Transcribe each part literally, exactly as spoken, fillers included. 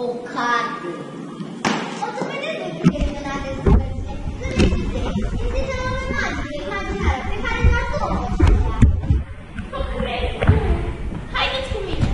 o carte. O să vedeți de cât e în acest cărțile. Gândiți-te, este fenomenal de imaginare pe care doar tu o poți vedea. Nu cred. Haideți cu mine.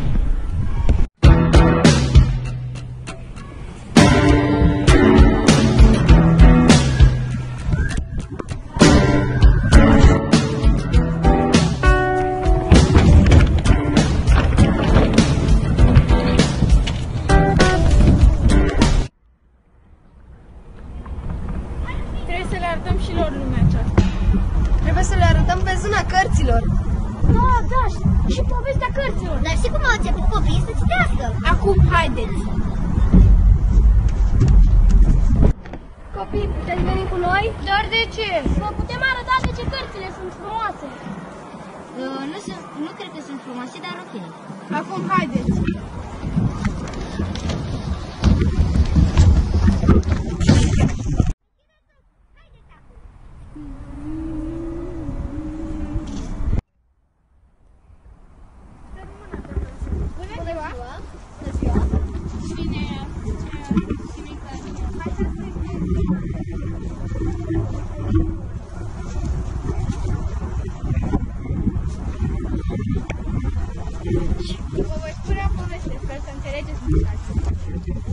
Trebuie să le arătăm și lor lumea aceasta. Trebuie să le arătăm pe zona cărților. Da, da, și povestea cărților. Dar și cum au început copiii să citească? Acum, haideți! Copii, puteți veni cu noi? Dar de ce? Vă putem arăta de ce cărțile sunt frumoase. Uh, nu, sunt, nu cred că sunt frumoase, dar ok. Acum, haideți! Vă voi spune o poveste, sper să înțelegeți mesajul.